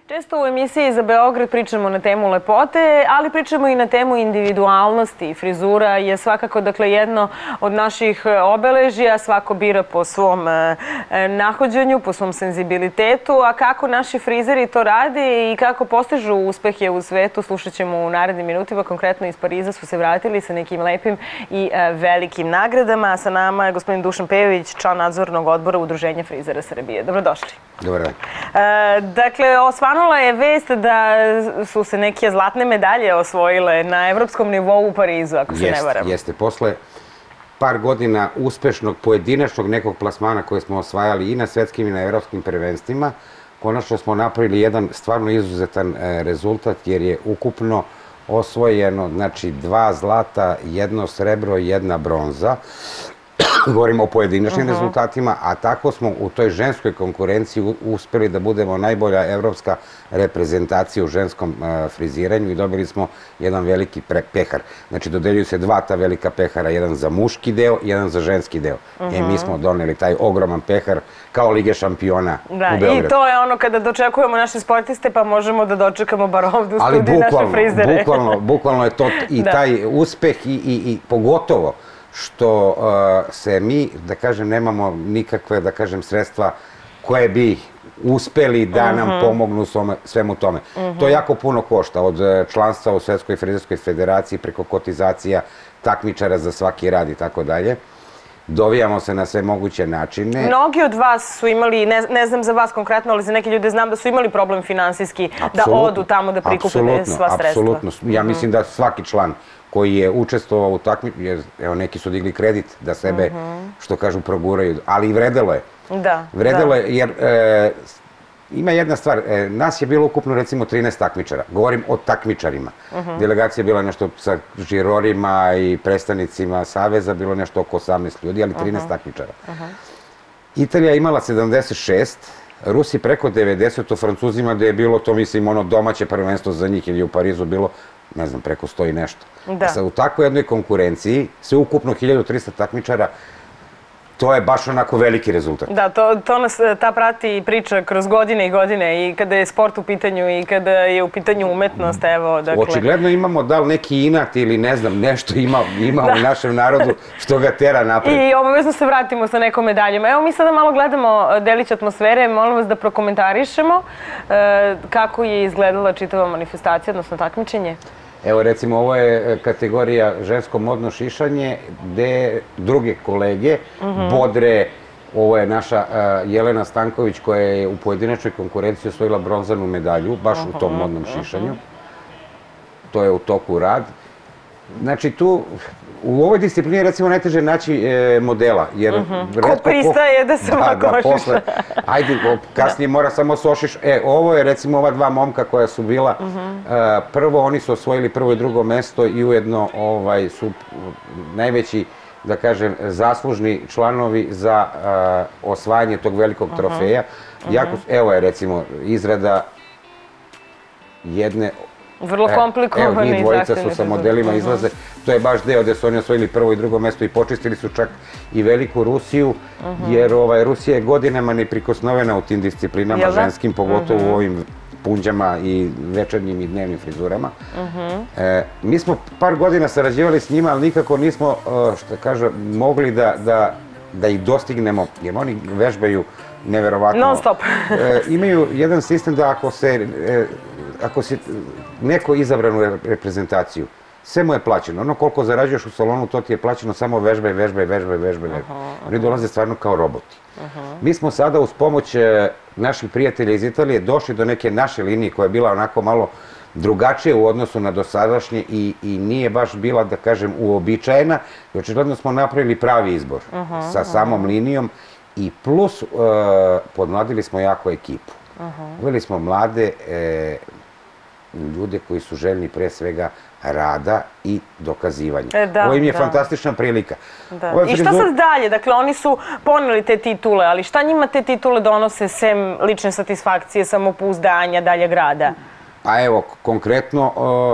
Često u emisiji za Beograd pričamo na temu lepote, ali pričamo i na temu individualnosti. Frizura je svakako jedno od naših obeležja, svako bira po svom nahođenju, po svom senzibilitetu, a kako naši frizeri to rade i kako postižu uspehe u svetu, slušat ćemo u narednim minutima. Konkretno iz Pariza su se vratili sa nekim lepim i velikim nagradama. Sa nama je gospodin Dušan Pejović, član nadzornog odbora Udruženja frizera Srbije. Dobrodošli. Dobar dan. Dakle, osvanula je vest da su se neke zlatne medalje osvojile na evropskom nivou u Parizu, ako se ne varam. Jeste. Posle par godina uspešnog pojedinačnog nekog plasmana koje smo osvajali i na svetskim i na evropskim prvenstvima, konačno smo napravili jedan stvarno izuzetan rezultat, jer je ukupno osvojeno, znači, 2 zlata, 1 srebro i 1 bronza. Govorimo o pojedinačnim rezultatima, a tako smo u toj ženskoj konkurenciji uspeli da budemo najbolja evropska reprezentacija u ženskom friziranju i dobili smo jedan veliki pehar. Znači, dodeljuju se 2 ta velika pehara, jedan za muški deo i jedan za ženski deo. Mi smo doneli taj ogroman pehar kao Lige šampiona u Beogradu. I to je ono kada dočekujemo naše sportiste, pa možemo da dočekamo bar ovdje u studiju naše frizere. Bukvalno je to i taj uspeh i pogotovo što se mi, da kažem, nemamo nikakve, da kažem, sredstva koje bi uspeli da nam pomognu svemu tome. To jako puno košta, od članstva u Svetskoj frizerskoj federaciji preko kotizacija takmičara za svaki rad i tako dalje. Dovijamo se na sve moguće načine. Mnogi od vas su imali, ne znam za vas konkretno, ali za neke ljude znam da su imali problem finansijski da odu tamo da prikupe sva sredstva. Apsolutno. Ja mislim da svaki član koji je učestvovao u takmičenju, jer evo neki su digli kredit da sebe, što kažu, proguraju, ali i vredelo je. Da. Vredelo je, jer ima jedna stvar, nas je bilo ukupno recimo 13 takmičara, govorim o takmičarima. Delegacija je bila nešto sa žirorima i predstavnicima Saveza, bilo nešto oko 18 ljudi, ali 13 takmičara. Italija je imala 76, Rusi preko 90, u Francuzima da je bilo to, mislim, ono domaće prvenstvo za njih, ili u Parizu bilo, ne znam, preko 100 i nešto. U takvoj jednoj konkurenciji, sve ukupno 1300 takmičara, to je baš onako veliki rezultat. Da, to nas ta prati priča kroz godine i godine, i kada je sport u pitanju i kada je u pitanju umetnost, evo, dakle... Očigledno imamo da li neki inat ili ne znam, nešto ima u našem narodu što ga tera napred. I obavezno se vratimo sa nekom medaljom. Evo, mi sada malo gledamo delić atmosfere, molim vas da prokomentarišemo kako je izgledala čitava manifestacija, odnosno takmičenje. Evo, recimo, ovo je kategorija žensko modno šišanje, gde druge kolege bodre, ovo je naša Jelena Stanković koja je u pojedinačnoj konkurenciji osvojila bronzanu medalju, baš u tom modnom šišanju. To je u toku rad. Znači, tu, u ovoj disciplini, recimo, najteže naći modela, jer... Ko pristaje da se ovako ošiša? Ajde, kasnije mora samo se ošiša. Ovo je, recimo, ova 2 momka koja su bila. Prvo, oni su osvojili prvo i drugo mesto i ujedno su najveći, da kažem, zaslužni članovi za osvajanje tog velikog trofeja. Evo je, recimo, izrada jedne... Vrlo komplikovani i zahtevni. Njih dvojica su sa modelima izlaze. To je baš deo gde su oni osvojili prvo i drugo mesto i počistili su čak i veliku Rusiju, jer Rusija je godinama neprikosnovena u tim disciplinama ženskim, pogotovo u ovim punđama i večernjim i dnevnim frizurama. Mi smo par godina sarađivali s njima, ali nikako nismo, što kažem, mogli da ih dostignemo, jer oni vežbaju neverovatno. Non stop. Imaju jedan sistem da ako si neko izabran u reprezentaciju, sve mu je plaćeno. Ono koliko zarađuješ u salonu, to ti je plaćeno, samo vežbaj. Oni dolaze stvarno kao roboti. Mi smo sada uz pomoć naših prijatelja iz Italije došli do neke naše linije koja je bila onako malo drugačije u odnosu na dosadašnje i nije baš bila, da kažem, uobičajena. I očigledno smo napravili pravi izbor sa samom linijom i plus podmladili smo jako ekipu. Uveli smo mlade ljude koji su željni pre svega rada i dokazivanja. Ovo im je fantastična prilika. I šta sad dalje? Dakle, oni su poneli te titule, ali šta njima te titule donose sem lične satisfakcije, samopouzdanja, daljeg rada? Pa evo, konkretno,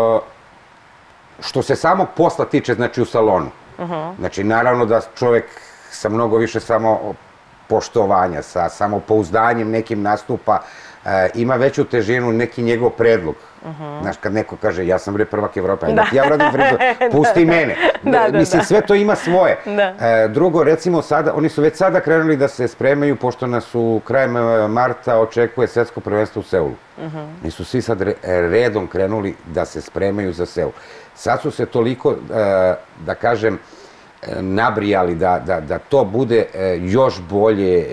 što se samog posla tiče, znači u salonu. Znači, naravno da čovek sa mnogo više samopoštovanja, sa samopouzdanjem nekim nastupa, ima veću težinu neki njegov predlog. Znaš, kad neko kaže, ja sam prvak Evrope, ajde ja uradim frizuru, pusti mene. Mislim, sve to ima svoje. Drugo, recimo sada, oni su već sada krenuli da se spremaju, pošto nas u krajem marta očekuje svetsko prvenstvo u Seulu. Oni su svi sad redom krenuli da se spremaju za Seul. Sad su se toliko, da kažem, nabrijali da to bude još bolje,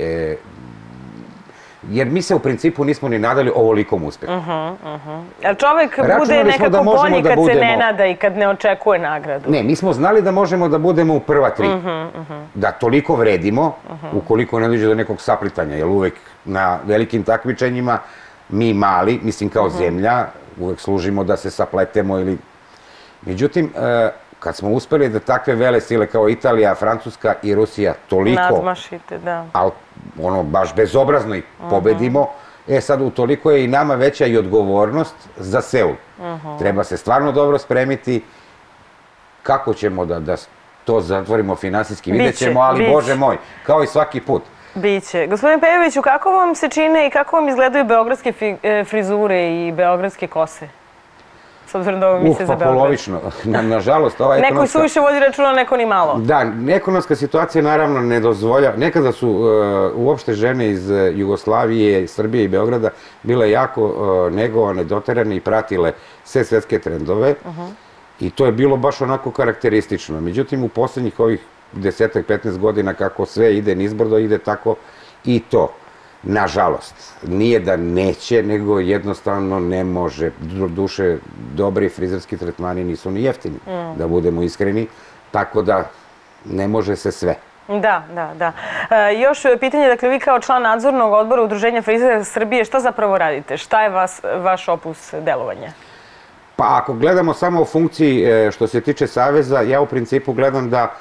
jer mi se u principu nismo ni nadali ovolikom uspehu. Ali čovek bude nekako bolji kad se ne nada i kad ne očekuje nagradu. Ne, mi smo znali da možemo da budemo u prva tri. Da toliko vredimo, ukoliko ne dođe do nekog saplitanja, jer uvek na velikim takmičenjima mi mali, mislim kao zemlja, uvek služimo da se sapletemo ili... Međutim, kad smo uspeli da takve vele sile kao Italija, Francuska i Rusija toliko... Nadmašite, da. Ali ono, baš bezobrazno ih pobedimo, sad utoliko je i nama veća i odgovornost za Seul. Treba se stvarno dobro spremiti. Kako ćemo da to zatvorimo finansijski, vidjet ćemo, ali Bože moj, kao i svaki put. Biće. Gospodin Pejoviću, kako vam se čine i kako vam izgledaju beogradske frizure i beogradske kose? S obzirom da ovo misle za Beograd. Polovično. Nažalost, ova ekonomska... Neko suviše vodi računa, neko ni malo. Da, ekonomska situacija naravno ne dozvolja. Nekada su uopšte žene iz Jugoslavije, Srbije i Beograda bile jako negovane, doterane i pratile sve svetske trendove. I to je bilo baš onako karakteristično. Međutim, u poslednjih ovih 10-15 godina kako sve ide nizbrdo, ide tako i to. Nažalost, nije da neće, nego jednostavno ne može. Duše, dobri frizerski tretmani nisu ni jeftini, da budemo iskreni, tako da ne može se sve. Da. Još pitanje, dakle, vi kao član nadzornog odbora Udruženja frizera Srbije, šta zapravo radite? Šta je vaš opus delovanja? Pa ako gledamo samo u funkciji što se tiče Saveza, ja u principu gledam da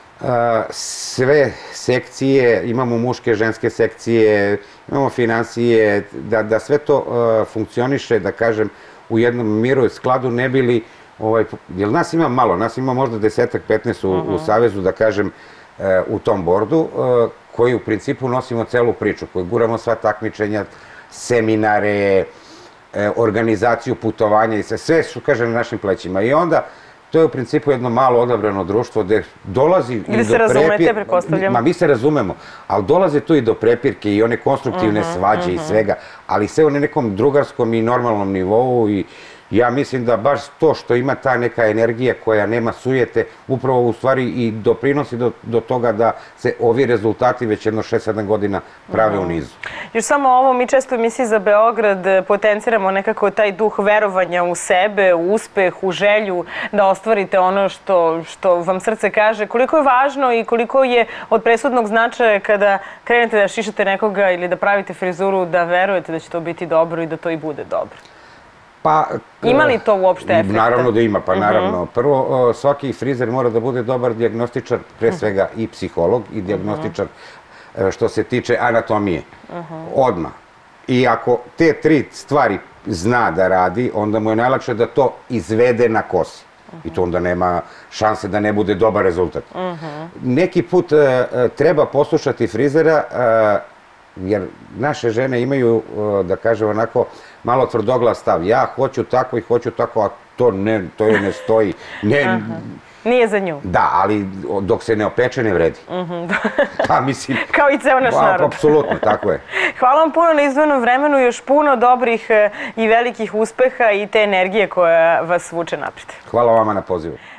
sve sekcije, imamo muške, ženske sekcije, imamo finansije, da sve to funkcioniše, da kažem, u jednom miru i skladu, ne bili, jer nas ima malo, nas ima možda 10-15 u Savezu, da kažem, u tom bordu, koji u principu nosimo celu priču, koji guramo sva takmičenja, seminare, organizaciju putovanja i sve su, kažem, na našim plećima. I onda to je u principu jedno malo odabrano društvo gde dolazi i do prepirke. Gde se razumete, prepostavljam. Ma mi se razumemo, ali dolaze tu i do prepirke i one konstruktivne svađe i svega, ali sve u nekom drugarskom i normalnom nivou i ja mislim da baš to što ima ta neka energija koja nema sujete, upravo u stvari i doprinosi do toga da se ovi rezultati već jedno 6-7 godina prave u nizu. Još samo ovo, mi često u emisiji za Beograd potenciramo nekako taj duh verovanja u sebe, u uspeh, u želju da ostvarite ono što vam srce kaže. Koliko je važno i koliko je od presudnog značaja kada krenete da šišate nekoga ili da pravite frizuru, da verujete da će to biti dobro i da to i bude dobro? Ima li to uopšte efekta? Naravno da ima, pa naravno. Prvo, svaki frizer mora da bude dobar dijagnostičar, pre svega i psiholog i dijagnostičar što se tiče anatomije. Odmah. I ako te tri stvari zna da radi, onda mu je najlakše da to izvede na kosi. I to onda nema šanse da ne bude dobar rezultat. Neki put treba poslušati frizera, jer naše žene imaju, da kažem onako, malo tvrdoglav stav. Ja hoću tako i hoću tako, a to joj ne stoji. Nije za nju. Da, ali dok se ne opeče ne vredi. Pa mislim... Kao i ceo naš narod. Apsolutno, tako je. Hvala vam puno na izdvojenom vremenu, još puno dobrih i velikih uspeha i te energije koja vas vuče napred. Hvala vama na pozivu.